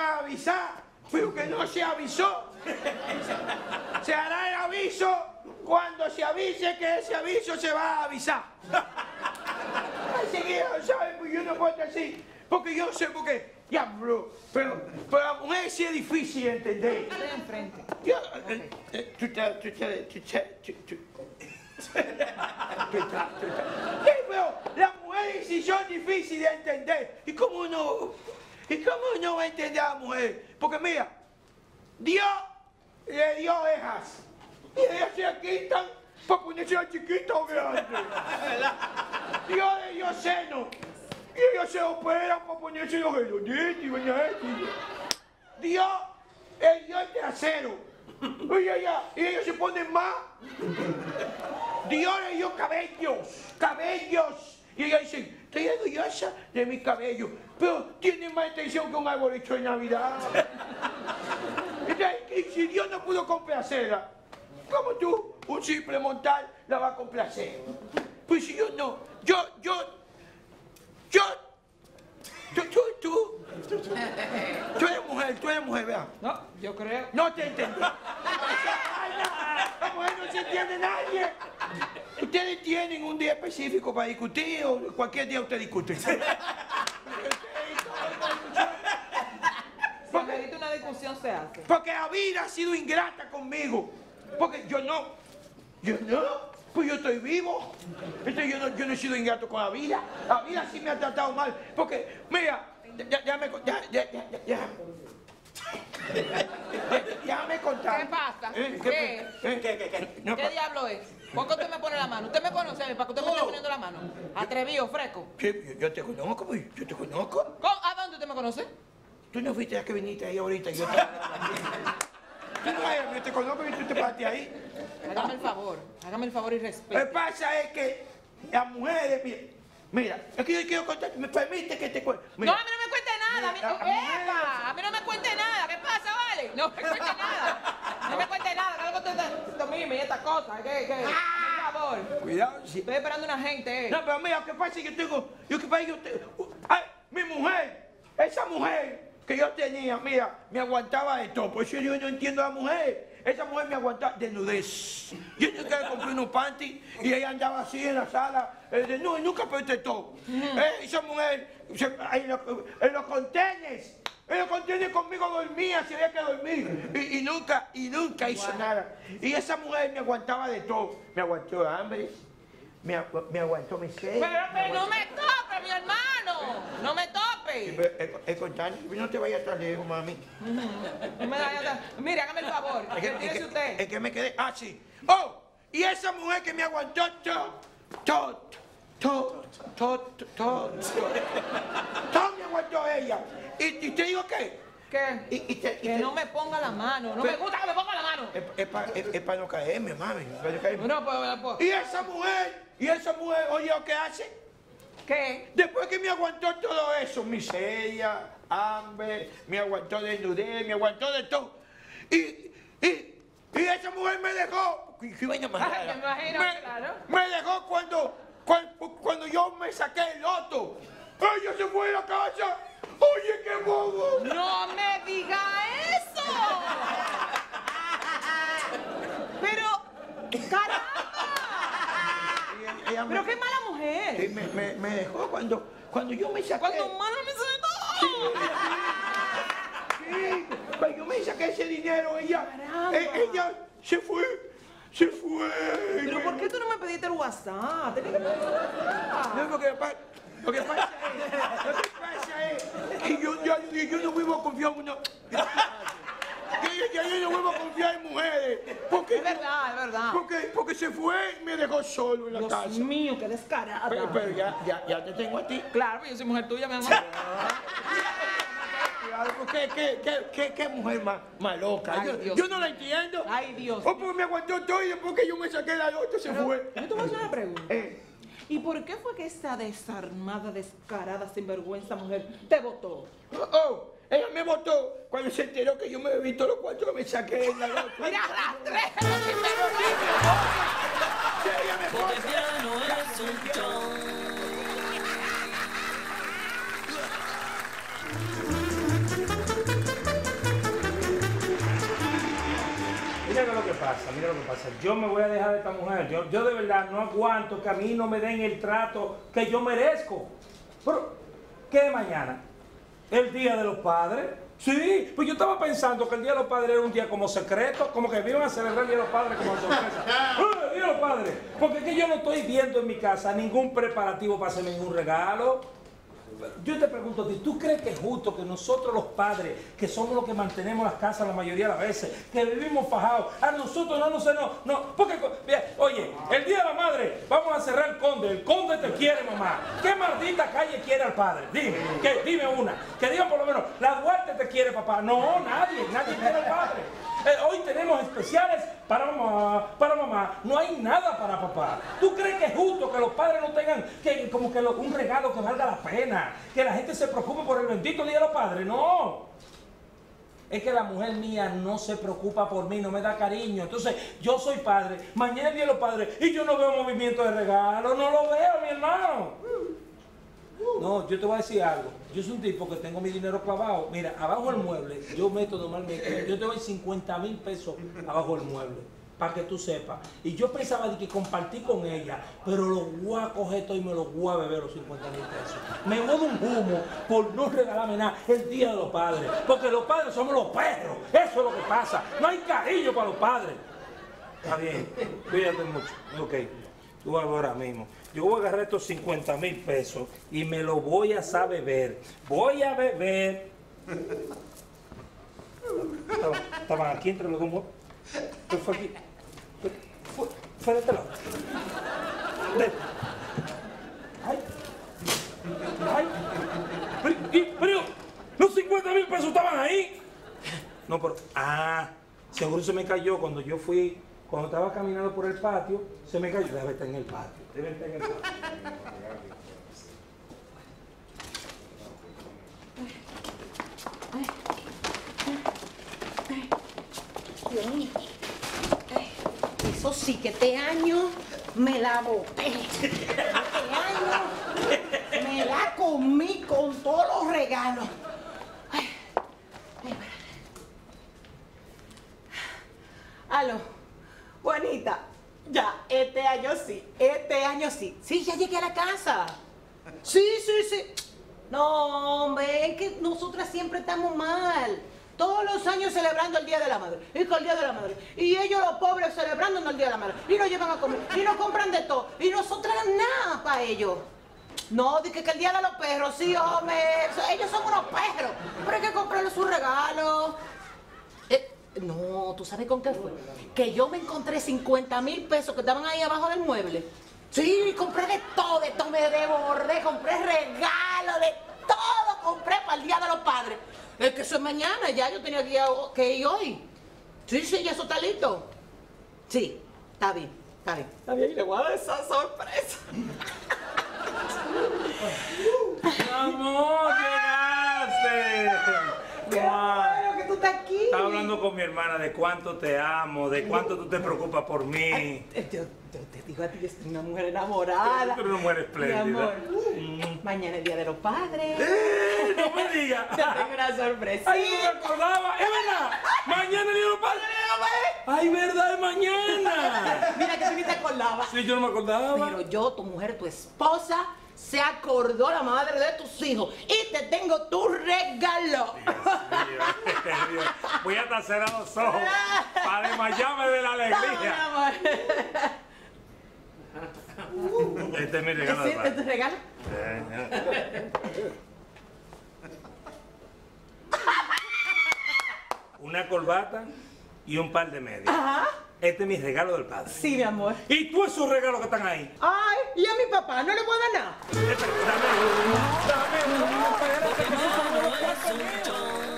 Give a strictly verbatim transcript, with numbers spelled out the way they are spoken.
a avisar, pero que no se avisó. Se hará el aviso cuando se avise que ese aviso se va a avisar. Así que ya saben, pues yo no puedo estar así, porque yo sé por qué. Ya, bro, pero para la mujer sí es difícil de entender. Estoy enfrente. Yo, eh, eh, tú estás, tú estás, tú estás, tú tú- tú estás, tú estás. Sí, pero las mujeres sí son difíciles de entender. ¿Y cómo no? ¿Y cómo no va a entender a la mujer? Porque mira, Dios le dio orejas. Y ellas se quitan para ponerse la chiquita o grande. Dios le dio seno. Y ellos se operan para ponerse los redonditos y vaina esta. Dios le dio el trasero. Y, ella, y ellos se ponen más. Dios le dio cabellos. Cabellos. Y ellos dicen, estoy orgullosa de mi cabello. Pero tiene más extensión que un arbolito de Navidad. Entonces, y si Dios no pudo complacerla, ¿cómo tú, un simple mortal, la va a complacer? Pues si yo no, yo, yo, yo, tú, tú, tú, tú eres mujer, tú eres mujer, vea. No, yo creo. No te entendí. La mujer no se entiende nadie. Ustedes tienen un día específico para discutir o cualquier día ustedes discuten. Si amerita una discusión, se hace. Porque la vida ha sido ingrata conmigo. Porque yo no, yo no, pues yo estoy vivo. Entonces yo no, yo no he sido ingrato con la vida. La vida sí me ha tratado mal. Porque, mira, ya, ya me, ya, ya, ya, ya, ya. Ya me contaron. ¿Qué pasa? ¿Eh? ¿Qué? ¿Eh? ¿Qué? ¿Qué? ¿Qué? No, ¿Qué diablo es? ¿Por qué usted me pone la mano? ¿Usted me conoce a mí para que usted me esté poniendo la mano? Atrevido, fresco. Sí, yo, yo te conozco, pues, yo te conozco. ¿Cómo? ¿A dónde usted me conoce? Tú no fuiste la que viniste ahí ahorita. Yo te, tú no, yo te conozco y tú te paraste ahí. Hágame el favor, hágame el favor y Lo que respete. pasa es que las mujeres, mira, mira, es que yo quiero contar, me permite que te cuente. No, a mí no me cuente nada. A mí, Mira, a- a ¡Epa! A mí no me cuente nada. ¿Qué pasa, vale? No me cuente nada. No me cuente nada. Que algo usted está mime y estas cosas. ¿Qué? ¿Qué? Por favor. Cuidado, sí. Estoy esperando una gente. eh. No, pero mira, lo que pasa es que yo tengo, yo que pasa es que yo tengo, ay, mi mujer, esa mujer que yo tenía, mira, me aguantaba de todo, por eso yo no entiendo a la mujer. Esa mujer me aguantaba desnudez. Yo nunca le compré unos panties y ella andaba así en la sala, eh, desnuda y nunca protestó. Eh, esa mujer, se, ahí en, los, en los contenedores, en los contenedores conmigo dormía, si había que dormir. Y, y nunca, y nunca hizo nada. Y esa mujer me aguantaba de todo. Me aguantó hambre, me, agu- me aguantó miseria. Pero, pero no me tope, mi hermano. No me Sí, tope. pero, eh, eh, contarle, no te vayas tan lejos, mami. No me da nada. Mire, hágame el favor. Es que, es Retírese que- usted. es que me quedé. Ah, sí. Oh, y esa mujer que me aguantó todo, todo, todo, todo, todo, todo me aguantó ella. Y, y te digo qué. ¿Qué? Y, y te, y Que te- no me ponga la mano. No Pero- me gusta que me ponga la mano. Es, para no caerme, mami. Es pa' no caerme. No, pues, pues. Y esa mujer, y esa mujer, oye, ¿qué hace? ¿Qué? Después que me aguantó todo eso, miseria, hambre, me aguantó desnudez, me aguantó de todo. Y, y, y esa mujer me dejó. ¿Qué, qué vaina más Ay, rara? me imagino, me, claro. me dejó cuando, cuando, cuando yo me saqué el loto. Ella se fue de la casa. Oye, qué bobo. ¡No me diga eso! Pero, caramba. Y ella me- Pero qué mala y mujer. me, me, me dejó cuando, cuando yo me saqué. Cuando mala me suelto. Sí, cuando yo me saqué ese dinero, ella, Caramba. eh, ella se fue, se fue. Pero ¿por qué tú no me pediste el WhatsApp? Tenés que pedirme el WhatsApp. No, lo que pasa, lo que pasa es, lo que pasa es que yo, yo, yo, yo no vuelvo a confiar en una... Yo, yo, yo no vuelvo a confiar en mujeres. Porque, Es verdad, es verdad. porque, porque se fue y me dejó solo en la Dios casa. mío, qué descarada. Pero, pero ya, ya, ya te tengo a ti. Claro, yo soy mujer tuya, mi amor. Claro, ¿qué, qué, qué, qué, qué mujer más, más loca? Ay, yo, Dios yo no la entiendo. Ay, Dios. O porque me aguantó todo y después que yo me saqué la otra se fue. Yo te voy a hacer una pregunta. Eh, ¿Y por qué fue que esa desarmada, descarada, sinvergüenza mujer te votó? oh, oh, ella me votó cuando se enteró que yo me bebí todos los cuatro que me saqué en la otra. ¡Mira, arrastre! Sí, ella me votó. Piano es un ton. mira lo que pasa, mira lo que pasa. Yo me voy a dejar de esta mujer. Yo, yo de verdad no aguanto que a mí no me den el trato que yo merezco. Pero, ¿qué es mañana? ¿El Día de los Padres? Sí, pues yo estaba pensando que el Día de los Padres era un día como secreto, como que iban a celebrar el Día de los Padres como sorpresa. ¡Ah, el Día de los Padres! Porque es que yo no estoy viendo en mi casa ningún preparativo para hacerme ningún regalo. Yo te pregunto a ti, ¿tú crees que es justo que nosotros los padres, que somos los que mantenemos las casas la mayoría de las veces, que vivimos fajados, a nosotros no, no sé, no, no, porque, mira, oye, el Día de la Madre, vamos a cerrar el Conde, el Conde te quiere, mamá. ¿Qué maldita calle quiere al padre? Dime, que, dime una, que digan por lo menos, la Duarte te quiere, papá. No, nadie, nadie quiere al padre. Eh, hoy tenemos especiales para mamá, para mamá, no hay nada para papá. ¿Tú crees que es justo que los padres no tengan que, como que lo, un regalo que valga la pena? Que la gente se preocupe por el bendito Día de los Padres. No. Es que la mujer mía no se preocupa por mí, no me da cariño. Entonces, yo soy padre, mañana es el Día de los Padres y yo no veo movimiento de regalo, no lo veo, mi hermano. No, yo te voy a decir algo. Yo soy un tipo que tengo mi dinero clavado. Mira, abajo del mueble, yo meto normalmente, yo te doy cincuenta mil pesos abajo del mueble, para que tú sepas. Y yo pensaba de que compartí con ella, pero los voy a coger todo y me los voy a beber los cincuenta mil pesos. Me voy de un humo por no regalarme nada el Día de los Padres. Porque los padres somos los perros. Eso es lo que pasa. No hay cariño para los padres. Está bien, cuídate mucho. Ok, tú vas ahora mismo. Yo voy a agarrar estos cincuenta mil pesos y me lo voy a saber beber. Voy a beber. Estaban, estaban aquí entre los dos. ¿Qué fue aquí? Fue, fue de este lado. De... Ay. Ay. Pero, y, pero, los cincuenta mil pesos estaban ahí. No, pero. Ah, seguro se me cayó cuando yo fui. Cuando estaba caminando por el patio, se me cayó. Debe estar en el patio. Debe estar en el patio. Dios mío. Eso sí que este año me la boté. Este año me la comí con todos los regalos. Ay, ay, aló. Juanita, ya, este año sí, este año sí. Sí, ya llegué a la casa. Sí, sí, sí. No, hombre, es que nosotras siempre estamos mal. Todos los años celebrando el Día de la Madre. Y que el Día de la Madre. Y ellos, los pobres, celebrando el Día de la Madre. Y nos llevan a comer. Y nos compran de todo. Y nosotras nada para ellos. No, dije que el Día de los Perros, sí, hombre. Ellos son unos perros. Pero hay que comprarles sus regalos. Eh, No, ¿tú sabes con qué fue? Que yo me encontré cincuenta mil pesos que estaban ahí abajo del mueble. Sí, compré de todo, de todo, me desbordé, compré regalos, de todo compré para el Día de los Padres. Es que eso es mañana, ya yo tenía que ir, que ir hoy. Sí, sí, ya eso está listo. Sí, está bien, está bien. Está bien, y le voy a dar esa sorpresa. ¡Amor, llegaste! ¡Qué bueno que tú estás aquí! Estaba hablando con mi hermana de cuánto te amo, de cuánto tú te preocupas por mí. Ay, yo, yo te digo a ti que soy una mujer enamorada. Tú eres una mujer espléndida. Mi amor, Mm. mañana es el Día de los Padres. ¡Eh! ¡No me digas! Te tengo una sorpresa. ¡Ay, no me acordaba! ¡Es verdad! ¡Mañana el Día de los Padres! ¡Ay, verdad! ¡Es mañana! Mira que tú ni te acordabas. Sí, yo no me acordaba. Pero yo, tu mujer, tu esposa, se acordó la madre de tus hijos y te tengo tu regalo. Dios mío, voy a hasta cerrar los ojos para desmayarme de la alegría. Este es mi regalo. ¿Sí? ¿Este es tu regalo? Una corbata y un par de medias. Ajá. Este es mi regalo del padre. Sí, mi amor. ¿Y tú esos regalos que están ahí? Ay, ¿y a mi papá no le puedo dar nada? Dame uno, dame uno, espérate, que no No es un chon.